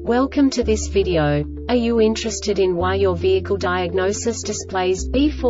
Welcome to this video. Are you interested in why your vehicle diagnosis displays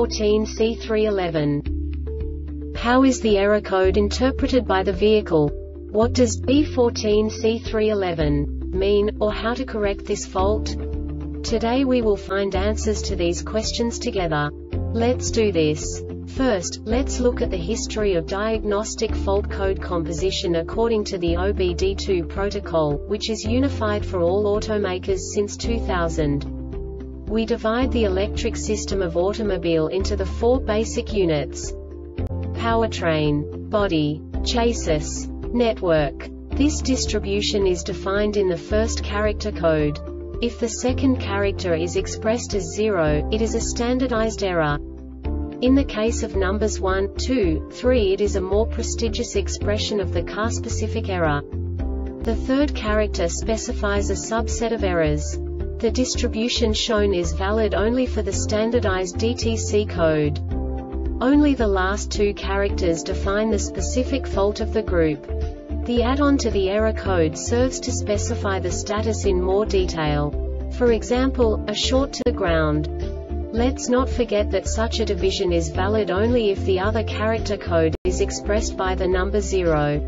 B14C311? How is the error code interpreted by the vehicle? What does B14C311 mean, or how to correct this fault? Today we will find answers to these questions together. Let's do this. First, let's look at the history of diagnostic fault code composition according to the OBD2 protocol, which is unified for all automakers since 2000. We divide the electric system of automobile into the four basic units: powertrain, body, chassis, network. This distribution is defined in the first character code. If the second character is expressed as 0, it is a standardized error. In the case of numbers 1, 2, 3, it is a more prestigious expression of the car-specific error. The third character specifies a subset of errors. The distribution shown is valid only for the standardized DTC code. Only the last two characters define the specific fault of the group. The add-on to the error code serves to specify the status in more detail. For example, a short to the ground. Let's not forget that such a division is valid only if the other character code is expressed by the number 0.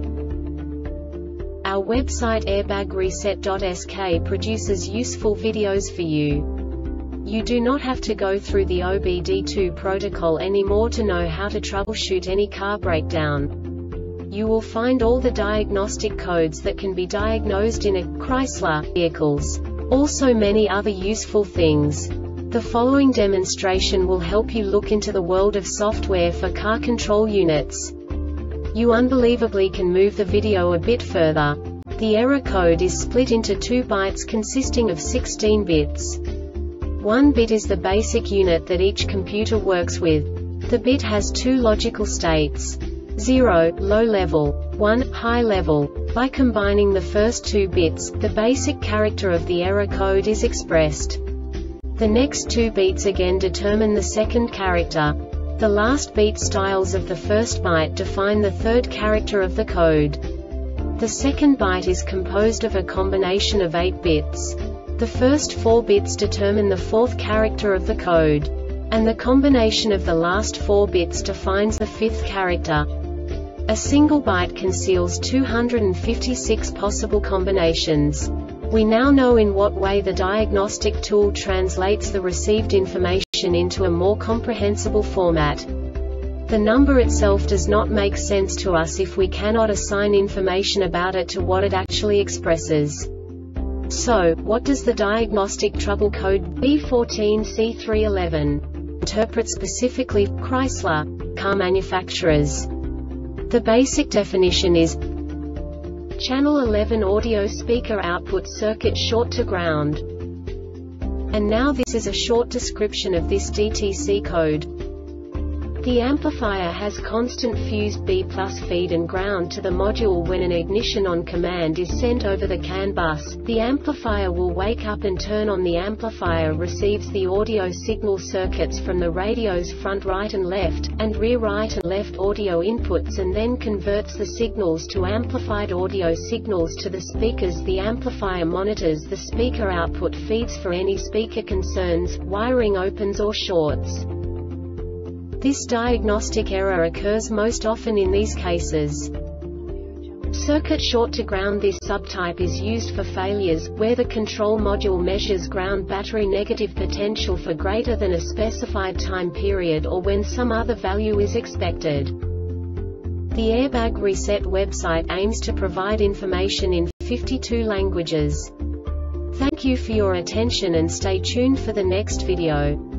Our website airbagreset.sk produces useful videos for you. You do not have to go through the OBD2 protocol anymore to know how to troubleshoot any car breakdown. You will find all the diagnostic codes that can be diagnosed in a Chrysler vehicles. Also many other useful things. The following demonstration will help you look into the world of software for car control units. You unbelievably can move the video a bit further. The error code is split into 2 bytes consisting of 16 bits. 1 bit is the basic unit that each computer works with. The bit has 2 logical states: 0, low level, 1, high level. By combining the first 2 bits, the basic character of the error code is expressed. The next 2 beats again determine the second character. The last beat styles of the first byte define the third character of the code. The second byte is composed of a combination of 8 bits. The first 4 bits determine the fourth character of the code. And the combination of the last 4 bits defines the fifth character. A single byte conceals 256 possible combinations. We now know in what way the diagnostic tool translates the received information into a more comprehensible format. The number itself does not make sense to us if we cannot assign information about it to what it actually expresses. So, what does the diagnostic trouble code B14C311 interpret specifically for Chrysler car manufacturers? The basic definition is Channel 11 audio speaker output circuit short to ground. And now this is a short description of this DTC code. The amplifier has constant fused B+ feed and ground to the module. When an ignition on command is sent over the CAN bus, the amplifier will wake up and turn on. The amplifier receives the audio signal circuits from the radio's front right and left, and rear right and left audio inputs and then converts the signals to amplified audio signals to the speakers. The amplifier monitors the speaker output feeds for any speaker concerns, wiring opens or shorts. This diagnostic error occurs most often in these cases: circuit short to ground. This subtype is used for failures where the control module measures ground battery negative potential for greater than a specified time period, or when some other value is expected. The Airbag Reset website aims to provide information in 52 languages. Thank you for your attention and stay tuned for the next video.